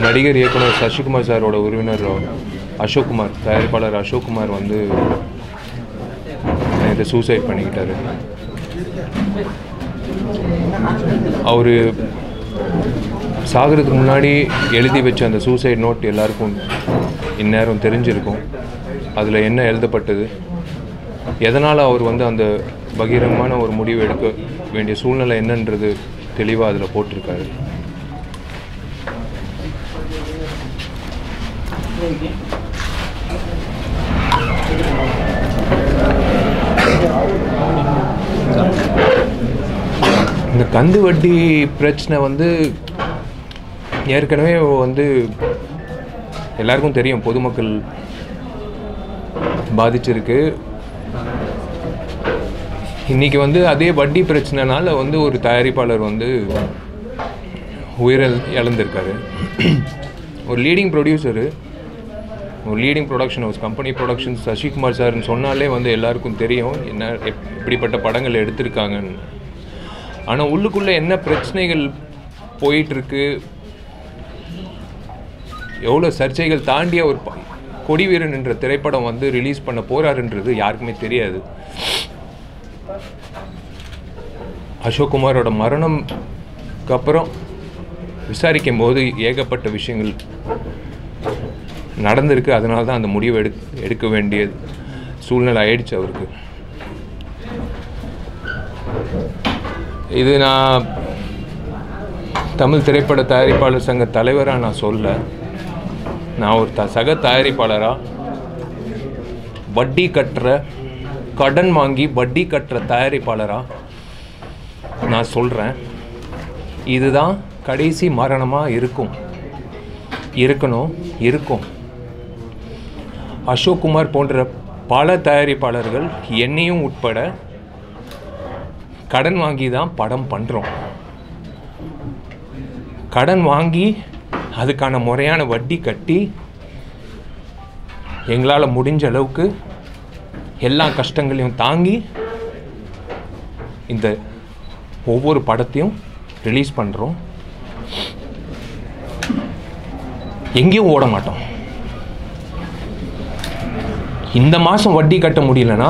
நடிகர் இயக்குனர் சசிகுமார் சாரோட உறவினர் அசோக் குமார், தயாரிப்பாளர் அசோக் குமார் வந்து இதை சூசைட் பண்ணிக்கிட்டாரு. அவர் சாகிறதுக்கு முன்னாடி எழுதி வச்ச அந்த சூசைட் நோட் எல்லாருக்கும் இந்நேரம் தெரிஞ்சிருக்கும். அதில் என்ன எழுதப்பட்டது, எதனால் அவர் வந்து அந்த பகிரங்கமான ஒரு முடிவு எடுக்க வேண்டிய சூழ்நிலை என்னன்றது தெளிவாக அதில் போட்டிருக்காரு. இந்த கந்து வட்டி பிரச்சனை வந்து ஏற்கனவே வந்து எல்லாருக்கும் தெரியும், பொதுமக்கள் பாதிச்சிருக்கு. இன்றைக்கி வந்து அதே வட்டி பிரச்சனைனால வந்து ஒரு தயாரிப்பாளர் வந்து இழந்திருக்காரு. ஒரு லீடிங் ப்ரொடியூசரு, ஒரு leading production house company productions Sasikumar சார்னு சொன்னாலே வந்து எல்லாருக்கும் தெரியும் என்ன எப்படிப்பட்ட படங்கள் எடுத்திருக்காங்கன்னு. ஆனால் உள்ளுக்குள்ளே என்ன பிரச்சனைகள் போயிட்டுருக்கு, எவ்வளோ சர்ச்சைகள் தாண்டிய ஒரு கொடிவீரன் என்ற திரைப்படம் வந்து ரிலீஸ் பண்ண போகிறாருன்றது யாருக்குமே தெரியாது. அசோக் குமாரோட மரணம்க்கு அப்புறம் விசாரிக்கும் போது ஏகப்பட்ட விஷயங்கள் நடந்திருக்கு. அதனால தான் அந்த முடிவை எடுக்க வேண்டிய சூழ்நிலை ஆயிடுச்சு அவருக்கு. இது நான் தமிழ் திரைப்பட தயாரிப்பாளர் சங்க தலைவராக நான் சொல்ல, நான் ஒரு சக தயாரிப்பாளராக வட்டி கட்டுற, கடன் வாங்கி வட்டி கட்டுற தயாரிப்பாளராக நான் சொல்கிறேன். இதுதான் கடைசி மரணமாக இருக்கும். அசோக் குமார் போன்ற பல தயாரிப்பாளர்கள் என்னையும் உட்பட கடன் வாங்கி தான் படம் பண்ணுறோம். கடன் வாங்கி அதுக்கான முறையான வட்டி கட்டி எங்களால் முடிஞ்ச அளவுக்கு எல்லா கஷ்டங்களையும் தாங்கி இந்த ஒவ்வொரு படத்தையும் ரிலீஸ் பண்ணுறோம். எங்கேயும் ஓட மாட்டோம். இந்த மாதம் வட்டி கட்ட முடியலன்னா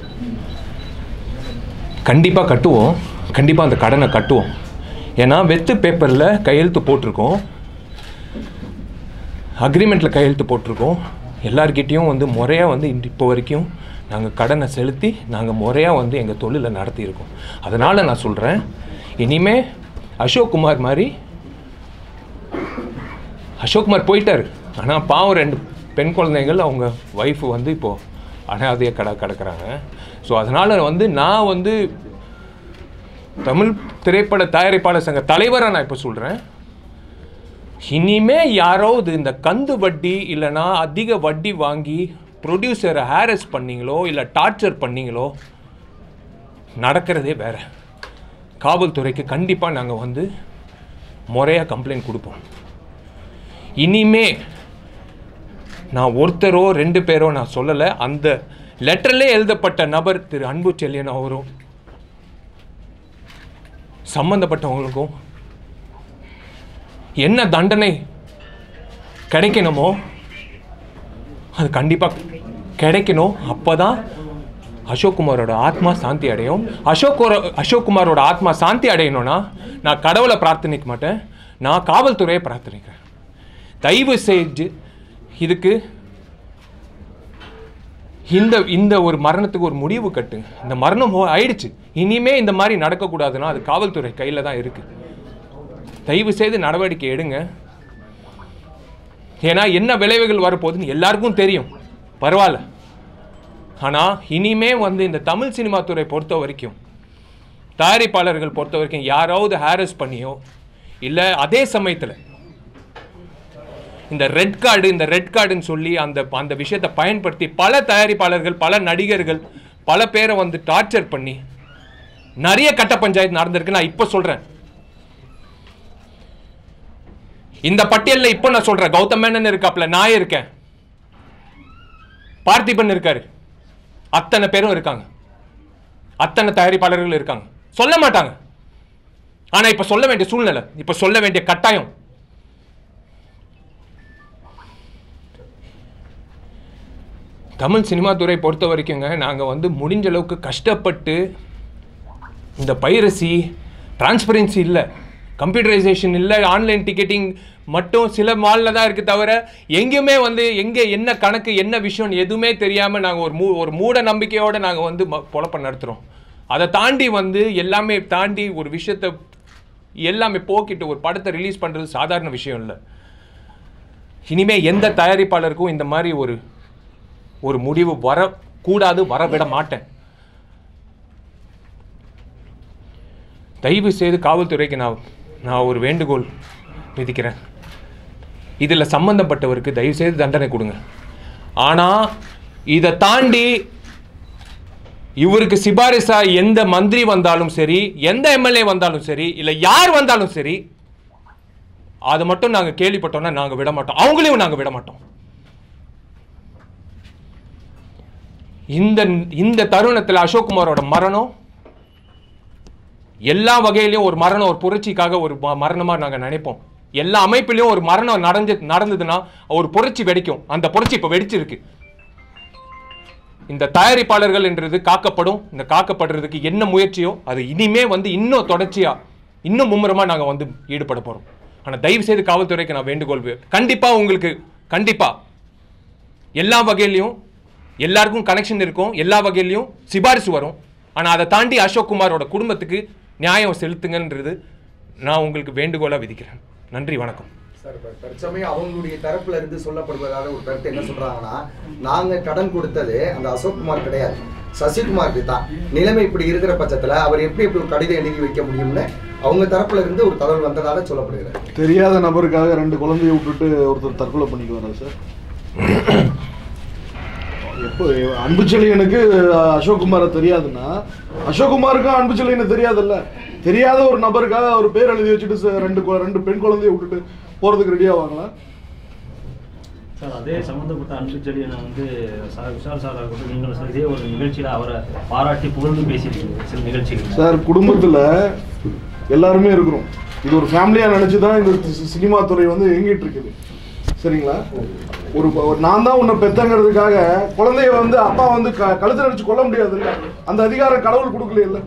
கண்டிப்பாக கட்டுவோம். கண்டிப்பாக அந்த கடனை கட்டுவோம். ஏன்னா வெத்து பேப்பரில் கையெழுத்து போட்டிருக்கோம், அக்ரிமெண்ட்டில் கையெழுத்து போட்டிருக்கோம். எல்லார்கிட்டையும் வந்து முறையாக வந்து இப்போ வரைக்கும் நாங்கள் கடனை செலுத்தி நாங்கள் முறையாக வந்து எங்கள் தொழிலை நடத்தியிருக்கோம். அதனால் நான் சொல்கிறேன், இனிமேல் அசோக் குமார் போயிட்டார். ஆனால் பாவம் 2 பெண் குழந்தைகள், அவங்க ஒய்ஃபு வந்து இப்போது அனாதையாக கிடக்கிறாங்க. ஸோ அதனால் வந்து நான் வந்து தமிழ் திரைப்பட தயாரிப்பாளர் சங்க தலைவராக நான் இப்போ சொல்கிறேன், இனிமே யாராவது இந்த கந்து வட்டி இல்லைனா அதிக வட்டி வாங்கி ப்ரொடியூசரை ஹாரஸ் பண்ணிங்களோ இல்லை டார்ச்சர் பண்ணிங்களோ நடக்கிறதே வேறு. காவல்துறைக்கு கண்டிப்பாக நாங்கள் வந்து முறையாக கம்ப்ளைண்ட் கொடுப்போம். இனிமே நான் ஒருத்தரோ 2 பேரோ நான் சொல்லலை, அந்த லெட்டர்லே எழுதப்பட்ட நபர் திரு அன்பு செல்லியன் அவரும் சம்பந்தப்பட்டவங்களுக்கும் என்ன தண்டனை கிடைக்கணுமோ அது கண்டிப்பாக கிடைக்கணும். அப்போ தான் அசோக் குமாரோட ஆத்மா சாந்தி அடையும். அசோக் குமாரோட ஆத்மா சாந்தி அடையணும்னா நான் கடவுளை பிரார்த்தனைக்க மாட்டேன், நான் காவல்துறையை பிரார்த்தனைக்கிறேன். தயவு செஞ்சு இதுக்கு இந்த ஒரு மரணத்துக்கு ஒரு முடிவு கட்டு. இந்த மரணம் ஆயிடுச்சு, இனிமே இந்த மாதிரி நடக்கக்கூடாதுன்னா அது காவல்துறை கையில் தான் இருக்குது. தயவு செய்து நடவடிக்கை எடுங்க. ஏன்னா என்ன விளைவுகள் வரப்போகுதுன்னு எல்லாருக்கும் தெரியும், பரவாயில்ல. ஆனால் இனிமே வந்து இந்த தமிழ் சினிமா துறை பொறுத்த வரைக்கும், தயாரிப்பாளர்கள் பொறுத்த வரைக்கும் யாராவது ஹாரஸ் பண்ணியோ இல்லை அதே சமயத்தில் இந்த ரெட் கார்டுன்னு சொல்லி அந்த விஷயத்தை பயன்படுத்தி பல தயாரிப்பாளர்கள், பல நடிகர்கள், பல பேரை வந்து டார்ச்சர் பண்ணி நிறைய கட்ட பஞ்சாயத்து நடந்திருக்கு. நான் இப்போ சொல்கிறேன், இந்த பட்டியலில் இப்போ நான் சொல்கிறேன், கௌதம் மேனன் இருக்காப்ல, நான் இருக்கேன், பார்த்திபன் இருக்காரு, அத்தனை பேரும் இருக்காங்க, அத்தனை தயாரிப்பாளர்கள் இருக்காங்க. சொல்ல மாட்டாங்க, ஆனால் இப்போ சொல்ல வேண்டிய சூழ்நிலை, இப்போ சொல்ல வேண்டிய கட்டாயம். தமிழ் சினிமா துறை பொறுத்த வரைக்குங்க நாங்கள் வந்து முடிஞ்ச அளவுக்கு கஷ்டப்பட்டு இந்த பைரசி டிரான்ஸ்பரன்சி இல்லை, கம்ப்யூட்டரைசேஷன் இல்லை, ஆன்லைன் டிக்கெட்டிங் மட்டும் சில மாலில் தான் இருக்குது தவிர எங்கேயுமே வந்து எங்கே என்ன கணக்கு என்ன விஷயம் எதுவுமே தெரியாமல் நாங்கள் ஒரு மூட நம்பிக்கையோடு நாங்கள் வந்து பொழப்ப நடத்துகிறோம். அதை தாண்டி வந்து எல்லாமே தாண்டி ஒரு விஷயத்தை எல்லாமே போக்கிட்டு ஒரு படத்தை ரிலீஸ் பண்ணுறது சாதாரண விஷயம் இல்லை. இனிமேல் எந்த தயாரிப்பாளருக்கும் இந்த மாதிரி ஒரு முடிவு வரக்கூடாது, வரவிட மாட்டேன். தயவு செய்து காவல்துறைக்கு நான் ஒரு வேண்டுகோள் விதிக்கிறேன். இதில் சம்பந்தப்பட்டவருக்கு தயவு செய்து தண்டனை கொடுங்க. ஆனால் இதை தாண்டி இவருக்கு சிபாரிசா எந்த மந்திரி வந்தாலும் சரி, எந்த எம்எல்ஏ வந்தாலும் சரி, இல்லை யார் வந்தாலும் சரி, அதை மட்டும் நாங்கள் கேள்விப்பட்டோம்னா நாங்கள் விட மாட்டோம், அவங்களையும் நாங்கள் விட மாட்டோம். இந்த தருணத்தில் அசோக்குமாரோட மரணம் எல்லா வகையிலையும் ஒரு மரணம், ஒரு புரட்சிக்காக ஒரு மரணமாக நாங்கள் நினைப்போம். எல்லா அமைப்பிலையும் ஒரு மரணம் நடந்ததுன்னா ஒரு புரட்சி வெடிக்கும். அந்த புரட்சி இப்போ வெடிச்சிருக்கு. இந்த தயாரிப்பாளர்கள் என்றது காக்கப்படும். இந்த காக்கப்படுறதுக்கு என்ன முயற்சியோ அது இனிமே வந்து இன்னும் தொடர்ச்சியாக இன்னும் மும்முரமாக நாங்கள் வந்து ஈடுபட போகிறோம். ஆனால் தயவு செய்து காவல்துறைக்கு நான் வேண்டுகோள், கண்டிப்பாக உங்களுக்கு கண்டிப்பாக எல்லா வகையிலையும் எல்லாருக்கும் கனெக்ஷன் இருக்கும், எல்லா வகையிலையும் சிபாரிசு வரும். ஆனால் அதை தாண்டி அசோக்குமாரோட குடும்பத்துக்கு நியாயம் செலுத்துங்கன்றது நான் உங்களுக்கு வேண்டுகோளாக விதிக்கிறேன். நன்றி, வணக்கம். சார், தற்சமயம் அவங்களுடைய தரப்புல இருந்து சொல்லப்படுவதாக ஒரு கருத்து என்ன சொல்றாங்கன்னா, நாங்க கடன் கொடுத்தது அந்த அசோக்குமார் கிடையாது, சசிகுமாருக்கு தான். நிலைமை இப்படி இருக்கிற பட்சத்துல அவர் எப்படி ஒரு கடிதம் எழுதி வைக்க முடியும்னு அவங்க தரப்புல இருந்து ஒரு தகவல் வந்ததாக சொல்லப்படுகிறது. தெரியாத நபருக்காக 2 குழந்தையை விட்டுட்டு ஒருத்தர் தற்கொலை பண்ணிக்குவாரா சார்? எப்போ அன்புச்செழியனுக்கு அசோக்குமாரை தெரியாதுன்னா அசோக்குமாருக்கும் அன்புச்செழியனை தெரியாதுல்ல. தெரியாத ஒரு நபருக்காக அவர் பேர் எழுதி வச்சுட்டு 2 பெண் குழந்தையை விட்டுட்டு போறதுக்கு ரெடி ஆவாங்களா சார்? அதே சம்பந்தப்பட்ட அன்புச்செழியனை வந்து விஷால் சார் ஆகட்டும், நீங்கள் இதே ஒரு நிகழ்ச்சியில் அவரை பாராட்டி புகழ்ந்து பேசியிருக்கீங்க சில நிகழ்ச்சிகள். சார், குடும்பத்தில் எல்லாருமே இருக்கிறோம். இது ஒரு ஃபேமிலியாக நினச்சி தான் இந்த சினிமா துறை வந்து இயங்கிட்டு இருக்குது. சரிங்களா? ஒரு நான் தான் உன்னை பெத்தங்கிறதுக்காக குழந்தைய வந்து அப்பா வந்து கழுத்தை அடிச்சு கொல்ல முடியாது இல்லை. அந்த அதிகாரம் கடவுள் கொடுக்கல இல்லை.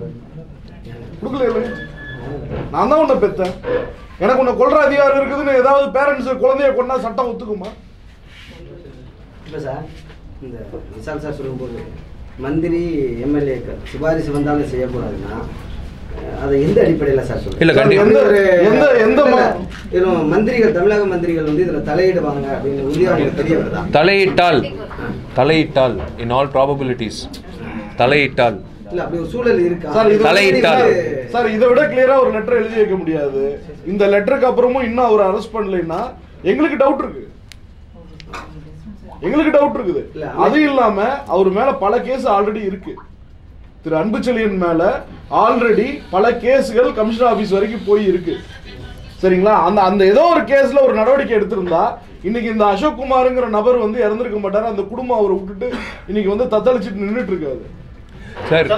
நான் தான் உன்னை பெத்தேன், எனக்கு உன்னை கொல்ற அதிகாரம் இருக்குதுன்னு ஏதாவது பேரண்ட்ஸ் குழந்தைய கொண்டா சட்டம் ஒத்துக்குமா? இல்லை சார், இந்த விஷால் சார் சொல்லும்போது மந்திரி எம்எல்ஏக்கள் சிபாரிசு வந்தாலும் செய்யக்கூடாதுன்னா அதை எந்த அடிப்படையில் சார் சொல்லுங்க? மந்திரிகள், தமிழக மந்திரிகள் வந்து இதுல தலையிடுவாங்க அப்படின்னு உறுதியாக தெரிய வருதா? தலையிட்டால் இன் ஆல் ப்ராபபிலிட்டிஸ் தலையிட்டால் இல்ல அப்படி ஒரு சூழல் இருக்கா? சார், இதை விட கிளியரா ஒரு லெட்டர் எழுதி வைக்க முடியாது. இந்த லெட்டருக்கு அப்புறமும் இன்னும் அவர் அரெஸ்ட் பண்ணலைன்னா எங்களுக்கு டவுட் இருக்குது. அது இல்லாம அவர் மேல பல கேஸ் ஆல்ரெடி இருக்கு. திரு அன்புச்செழியன் மேல ஆல்ரெடி பல கேஸ்கள் கமிஷனர் ஆபீஸ் வரைக்கும் போய் இருக்கு. சரிங்களா? அந்த ஏதோ ஒரு கேஸ்ல ஒரு நடவடிக்கை எடுத்திருந்தா இன்னைக்கு இந்த அசோக் குமார்ங்கிற நபர் வந்து இறந்திருக்க மாட்டாரு. அந்த குடும்பம் அவரை விட்டுட்டு இன்னைக்கு வந்து தத்தளிச்சுட்டு நின்றுட்டு இருக்காது. சார்,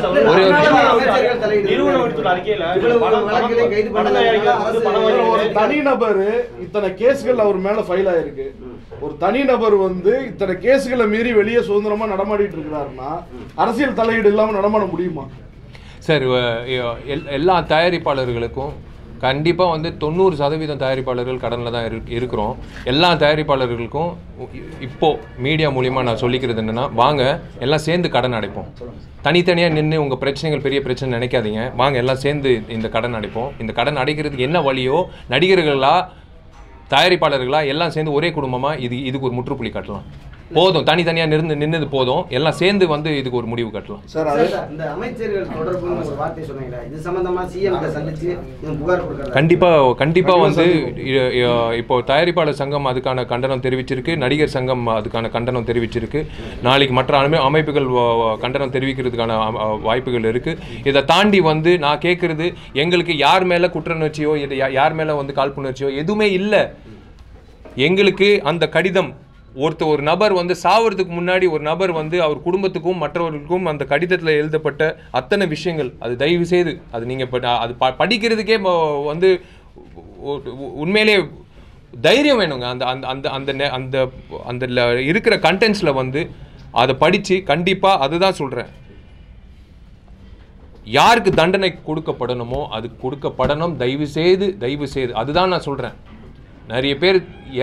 ஒரு தனிநபர் இத்தனை கேஸ்கள் அவர் மேல ஃபைல் ஆயிருக்கு. ஒரு தனிநபர் வந்து இத்தனை கேஸ்களை மீறி வெளியே சுதந்திரமா நடமாடிட்டு இருக்கிறாருன்னா அரசியல் தலையீடு இல்லாம நடமாட முடியுமா? சார், எல்லா தயாரிப்பாளர்களுக்கும் கண்டிப்பாக வந்து 90% தயாரிப்பாளர்கள் கடனில் தான் இருக்கிறோம். எல்லா தயாரிப்பாளர்களுக்கும் இப்போது மீடியா மூலிமா நான் சொல்லிக்கிறது என்னென்னா, வாங்க எல்லாம் சேர்ந்து கடன் அடைப்போம். தனித்தனியாக நின்று உங்கள் பிரச்சனைகள் பெரிய பிரச்சனை நினைக்காதீங்க. வாங்க எல்லாம் சேர்ந்து இந்த கடன் அடைப்போம். இந்த கடன் அடைக்கிறதுக்கு என்ன வழியோ நடிகர்களா தயாரிப்பாளர்களா எல்லாம் சேர்ந்து ஒரே குடும்பமாக இதுக்கு ஒரு முற்றுப்புள்ளி கட்டலாம். போதும், தனித்தனியாக நின்னது போதும், எல்லாம் சேர்ந்து வந்து இதுக்கு ஒரு முடிவு கட்டலாம். சார், இந்த அமைச்சர்கள் தொடர்பு ஒரு வார்த்தை சொன்னீங்களா, இது சம்பந்தமா சிஎம் சந்திச்சு புகார் கொடுக்கறதா? கண்டிப்பாக வந்து இப்போ தயாரிப்பாளர் சங்கம் அதுக்கான கண்டனம் தெரிவிச்சிருக்கு, நடிகர் சங்கம் அதுக்கான கண்டனம் தெரிவிச்சிருக்கு. நாளைக்கு மற்ற அமைப்புகள் கண்டனம் தெரிவிக்கிறதுக்கான வாய்ப்புகள் இருக்குது. இதை தாண்டி வந்து நான் கேட்குறது, எங்களுக்கு யார் மேலே குற்றநுணர்ச்சியோ யார் மேலே வந்து காழ்ப்புணர்ச்சியோ எதுவுமே இல்லை. எங்களுக்கு அந்த கடிதம் ஒரு நபர் வந்து சாவறதுக்கு முன்னாடி ஒரு நபர் வந்து அவர் குடும்பத்துக்கும் மற்றவர்களுக்கும் அந்த கடிதத்தில் எழுதப்பட்ட அத்தனை விஷயங்கள், அது தயவு செய்து அது நீங்கள் அது படிக்கிறதுக்கே வந்து உண்மையிலே தைரியம் வேணுங்க. அந்த அந்த அந்த அந்த அந்த இருக்கிற கண்டென்ட்ஸில் வந்து அதை படித்து கண்டிப்பாக அதுதான் சொல்கிறேன், யாருக்கு தண்டனை கொடுக்கப்படணுமோ அது கொடுக்கப்படணும். தயவு செய்து அதுதான் நான் சொல்கிறேன். நிறைய பேர்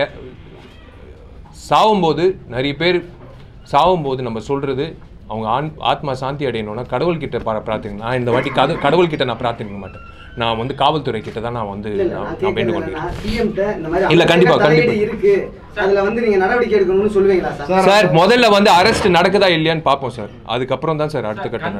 சாவும்போது நம்ம சொல்கிறது அவங்க ஆத்மா சாந்தி அடையணும்னா கடவுள்கிட்ட பிரார்த்திக்கணும். நான் இந்த வாட்டி கடவுள்கிட்ட நான் பிரார்த்திக்க மாட்டேன். நான் வந்து காவல்துறை கிட்ட தான் நான் வந்து நான் வேண்டுகொள்கிறேன். இல்லை கண்டிப்பாக இருக்கு, அதுல வந்து நீங்க நடவடிக்கை எடுக்கணும்னு சொல்லுவீங்களா சார்? சார் முதல்ல வந்து அரெஸ்ட் நடக்குதா இல்லையான்னு பார்ப்போம் சார். அதுக்கப்புறம் தான் சார் அடுத்த கட்ட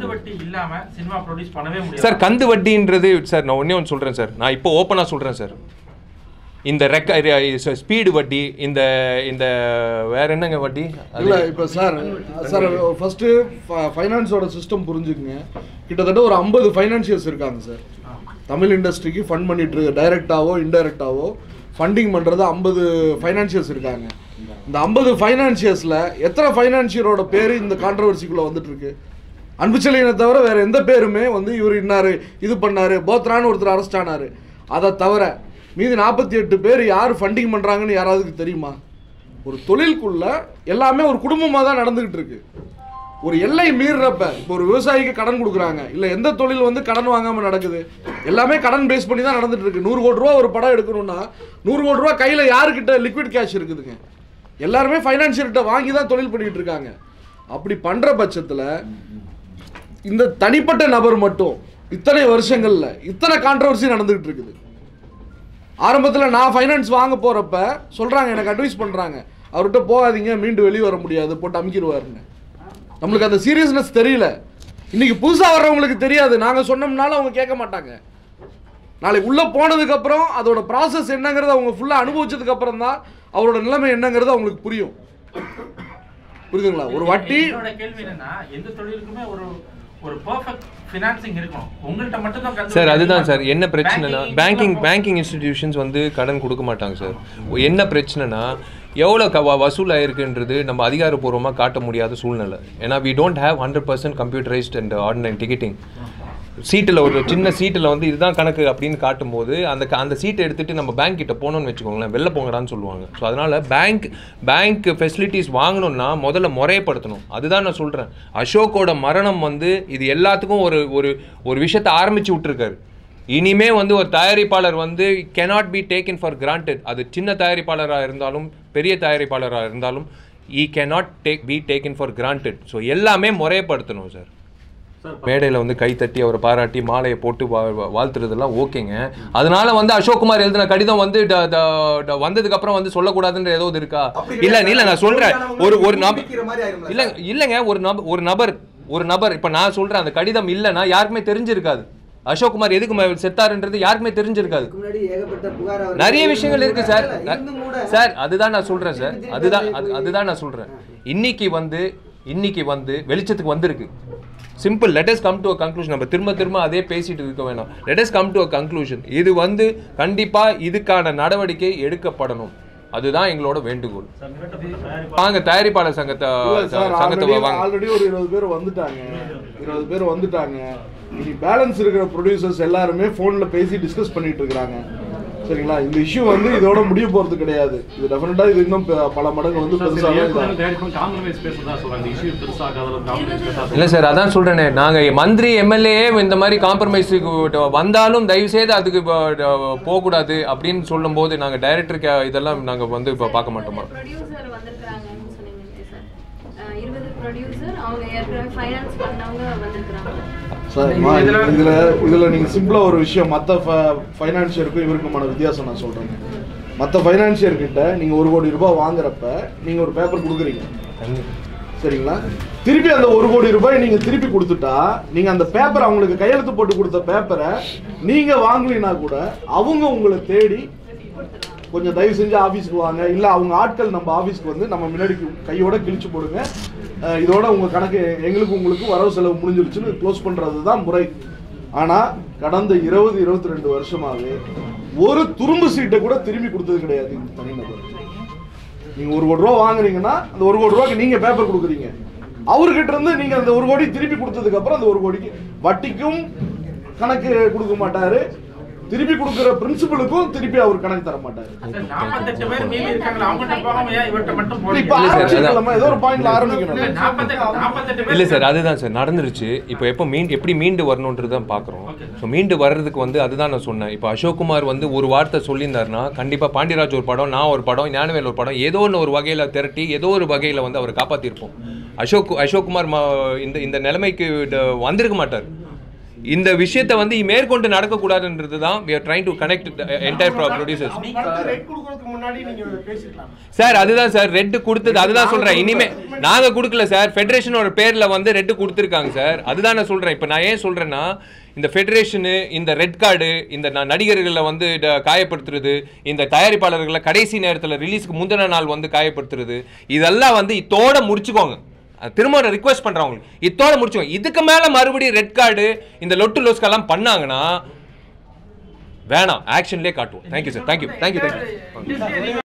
சார். கந்து வட்டின்றது சார் நான் ஒன்றே ஒன்று சொல்கிறேன் சார், நான் இப்போ ஓப்பனாக சொல்கிறேன் சார். இந்த ஸ்பீடு வட்டி, இந்த இந்த வேற என்னங்க வட்டி இல்லை. இப்போ சார் ஃபர்ஸ்ட் ஃபைனான்ஸோட சிஸ்டம் புரிஞ்சுக்குங்க. கிட்டத்தட்ட ஒரு 50 ஃபைனான்சியர்ஸ் இருக்காங்க சார் தமிழ் இண்டஸ்ட்ரிக்கு ஃபண்ட் பண்ணிட்டு இருக்கு. டைரக்டாவோ இன்டைரக்டாவோ ஃபண்டிங் பண்ணுறது 50 ஃபைனான்சியர்ஸ் இருக்காங்க. இந்த 50 ஃபைனான்சியர்ஸில் எத்தனை ஃபைனான்சியரோட பேர் இந்த கான்ட்ரவர்சிக்குள்ளே வந்துட்டு இருக்கு? அன்புச்செழியனை தவிர வேற எந்த பேருமே வந்து இவர் இன்னாரு இது பண்ணாரு போத்ரான்னு ஒருத்தர் அரெஸ்ட் ஆனாரு. அதை தவிர மீதி 48 பேர் யார் ஃபண்டிங் பண்ணுறாங்கன்னு யாராவதுக்கு தெரியுமா? ஒரு தொழிலுக்குள்ள எல்லாமே ஒரு குடும்பமாக தான் நடந்துகிட்டு இருக்கு. ஒரு எல்லை மீறப்ப இப்போ ஒரு விவசாயிக்கு கடன் கொடுக்குறாங்க, இல்லை எந்த தொழில் வந்து கடன் வாங்காமல் நடக்குது, எல்லாமே கடன் பேஸ் பண்ணி தான் நடந்துட்டு இருக்கு. 100 கோடி ரூபா ஒரு படம் எடுக்கணும்னா 100 கோடி ரூபா கையில் யாருக்கிட்ட லிக்விட் கேஷ் இருக்குதுங்க? எல்லாருமே ஃபைனான்சியர்கிட்ட வாங்கி தான் தொழில் பண்ணிட்டு இருக்காங்க. அப்படி பண்ணுற பட்சத்தில் இந்த தனிப்பட்ட நபர் மட்டும் இத்தனை வருஷங்களில் இத்தனை கான்ட்ரவர்சி நடந்துகிட்டு இருக்குது. ஆரம்பத்தில் நான் ஃபைனான்ஸ் வாங்க போகிறப்ப சொல்கிறாங்க, எனக்கு அட்வைஸ் பண்ணுறாங்க, அவர்கிட்ட போகாதீங்க மீண்டு வெளியே வர முடியாது போட்டு அமுக்கிடுவாருன்னு. நம்மளுக்கு அந்த சீரியஸ்னஸ் தெரியல. இன்னைக்கு புதுசாக வர்றவங்களுக்கு தெரியாது, நாங்கள் சொன்னோம்னாலும் அவங்க கேட்க மாட்டாங்க. நாளைக்கு உள்ளே போனதுக்கப்புறம் அதோட ப்ராசஸ் என்னங்கிறத அவங்க ஃபுல்லாக அனுபவிச்சதுக்கப்புறம் தான் அவரோட நிலைமை என்னங்கிறது அவங்களுக்கு புரியும். புரியுதுங்களா? ஒரு வட்டி கேள்வி என்னன்னா, எந்த தொழிலுக்குமே ஒரு பெர்ஃபெக்ட் ஃபினான்சிங் இருக்கும். உங்கள்கிட்ட மட்டும் தான் சார். அதுதான் சார் என்ன பிரச்சனைனா, பேங்கிங் இன்ஸ்டிடியூஷன்ஸ் வந்து கடன் கொடுக்க மாட்டாங்க சார். என்ன பிரச்சனைனா, எவ்வளோ வசூல் ஆயிருக்குன்றது நம்ம அதிகாரப்பூர்வமாக காட்ட முடியாத சூழ்நிலை. ஏன்னா we don't have 100% computerized and online ticketing. சீட்டில் ஒரு சின்ன சீட்டில் வந்து இதுதான் கணக்கு அப்படின்னு காட்டும்போது அந்த சீட்டை எடுத்துகிட்டு நம்ம பேங்க் கிட்ட போகணும்னு வச்சுக்கோங்களேன், வெளில போங்கடான்னு சொல்லுவாங்க. ஸோ அதனால் பேங்க் ஃபெசிலிட்டிஸ் வாங்கணும்னா முதல்ல முறைப்படுத்தணும். அதுதான் நான் சொல்கிறேன். அசோக்கோட மரணம் வந்து இது எல்லாத்துக்கும் ஒரு விஷயத்தை ஆரம்பித்து விட்டுருக்காரு. இனிமே வந்து ஒரு தயாரிப்பாளர் வந்து cannot be taken for granted. அது சின்ன தயாரிப்பாளராக இருந்தாலும் பெரிய தயாரிப்பாளராக இருந்தாலும் he cannot be taken for granted. So எல்லாமே முறைப்படுத்தணும் சார். மேடையில் வந்து கைத்தட்டி அவரை பாராட்டி மாலையை போட்டு வாழ்த்துறதெல்லாம் ஓகேங்க. அதனால வந்து அசோக்குமார் எழுதின கடிதம் வந்து வந்ததுக்கு அப்புறம் வந்து சொல்லக்கூடாதுன்ற ஏதோ இருக்கா? இல்ல நான் சொல்றேன், ஒரு நபர் இல்லைங்க, ஒரு நபர் இப்ப நான் சொல்றேன், அந்த கடிதம் இல்லைன்னா யாருக்குமே தெரிஞ்சிருக்காது. அசோக்குமார் எதுக்கு செத்தாருன்றது யாருக்குமே தெரிஞ்சிருக்காது. நிறைய விஷயங்கள் இருக்கு சார். சார் அதுதான் நான் சொல்றேன் சார். அதுதான் நான் சொல்றேன். இன்னைக்கு வந்து வெளிச்சத்துக்கு வந்திருக்கு. Simple. Let us come to a conclusion. நம்ம திரும்ப அதே பேசிட்டு இருக்க வேணாம். Let us come to a conclusion. இது வந்து கண்டிப்பா இதுக்கான நடவடிக்கை எடுக்கப்படணும். அதுதான் எங்களோட வேண்டுகோள். வாங்க தயாரிப்பாளர் சங்கத்தை ஆல்ரெடி ஒரு 20 பேர் வந்துட்டாங்க. இனி பேலன்ஸ் இருக்கிற ப்ரொடியூசர்ஸ் எல்லாருமே ஃபோன்ல பேசி டிஸ்கஸ் பண்ணிட்டு இருக்காங்க. சரிங்களா? இந்த இஷ்யூ வந்து இதோட முடிய போறது கிடையாது. இது டெஃபினட்டா இது இன்னும் பல மடங்கு வந்து இல்ல சார். அதான் சொல்றேனே, நாங்க மந்திரி எம்எல்ஏ இந்த மாதிரி காம்ப்ரமைஸுக்கு வந்தாலும் தயவு செய்து அதுக்கு போகக்கூடாது அப்படின்னு சொல்லும் போது நாங்க டைரக்டருக்கு இதெல்லாம் நாங்க வந்து இப்போ பார்க்க மாட்டோமா? இதுல நீங்க சிம்பிளா ஒரு விஷயம், மற்ற ஃபைனான்சியருக்கும் இவருக்குமான வித்தியாசம் நான் சொல்றேன். மற்ற ஃபைனான்சியர் கிட்ட நீங்க 1 கோடி ரூபாய் வாங்குறப்ப நீங்க ஒரு பேப்பர் கொடுக்குறீங்க, சரிங்களா? திருப்பி அந்த 1 கோடி ரூபாய் நீங்க திருப்பி கொடுத்துட்டா நீங்க அந்த பேப்பர் அவங்களுக்கு கையெழுத்து போட்டு கொடுத்த பேப்பரை நீங்க வாங்கலினா கூட அவங்க உங்களை தேடி கொஞ்சம் தயவு செஞ்சு ஆஃபீஸ்க்கு வாங்க, இல்லை அவங்க ஆட்கள் நம்ம ஆஃபீஸ்க்கு வந்து நம்ம முன்னாடி கையோட கிழிச்சு போடுங்க, இதோட உங்க கணக்கு எங்களுக்கு உங்களுக்கு வரவு செலவு முடிஞ்சிருச்சுன்னு க்ளோஸ் பண்றது தான் முறை. ஆனா கடந்த 22 வருஷமாவே ஒரு துரும்பு சீட்டை கூட திரும்பி கொடுத்தது கிடையாது இந்த தனிநபர். நீங்க 1 கோடி ரூபா வாங்குறீங்கன்னா அந்த 1 கோடி ரூபாய்க்கு நீங்க பேப்பர் கொடுக்குறீங்க, அவர்கிட்ட இருந்து நீங்க அந்த 1 கோடி திருப்பி கொடுத்ததுக்கு அப்புறம் அந்த 1 கோடிக்கு வட்டிக்கும் கணக்கு கொடுக்க மாட்டாரு, திருப்பி கொடுக்குற பிரின்சிபலுக்கும் திருப்பி அவர் கணக்கு தர மாட்டாரு. 48 பேர் மீதி இருக்காங்களா, அவங்ககிட்ட போகாம ஏன் இவர்கிட்ட மட்டும் இப்ப போறீங்க? ஆரம்பிச்சிடலாமா? ஏதோ ஒரு பாயிண்ட்ல ஆரம்பிக்கணும். 48 பேர் இல்லை சார், அதுதான் சார் நடந்துருச்சு. இப்போ எப்போ எப்படி மீண்டு வரணுன்றது தான் பார்க்குறோம். ஸோ மீண்டு வர்றதுக்கு வந்து அதுதான் நான் சொன்னேன். இப்போ அசோக்குமார் வந்து ஒரு வார்த்தை சொல்லியிருந்தாருன்னா கண்டிப்பாக பாண்டியராஜ் ஒரு படம், நான் ஒரு படம், ஞானவேல் ஒரு படம், ஏதோ ஒன்று ஒரு வகையில் திரட்டி ஏதோ ஒரு வகையில் வந்து அவரை காப்பாற்றிருப்போம். அசோக்குமார் இந்த நிலைமைக்கு வந்திருக்க மாட்டார். இந்த விஷயத்தை வந்து மேற்கொண்டு நடக்கக்கூடாதுன்றது தான் we are trying to connect the entire producers. Sir அதுதான் சார் ரெட் கொடுத்தது, அதுதான் சொல்றேன். இனிமே நாங்க கொடுக்கல சார், ஃபெடரேஷனோட பேர்ல வந்து ரெட் கொடுத்துருக்காங்க சார். அதுதான் நான் சொல்றேன். இப்போ நான் ஏன் சொல்றேன்னா இந்த ஃபெடரேஷனு, இந்த ரெட் கார்டு, இந்த நடிகர்களை வந்து காயப்படுத்துறது, இந்த தயாரிப்பாளர்களை கடைசி நேரத்தில் ரிலீஸ்க்கு முந்தின நாள் வந்து காயப்படுத்துறது, இதெல்லாம் வந்து இதோட முடிச்சுக்கோங்க. திரும்ப ரிக்வெஸ்ட் பண்றேன் உங்களுக்கு, இதோட முடிச்சுக்கோங்க. இதுக்கு மேல மறுபடியும் ரெட் கார்டு இந்த லொட்டு லோஸ்கெல்லாம் பண்ணாங்கன்னா வேணாம், ஆக்ஷன்லேயே காட்டுவோம். Thank you sir, thank you.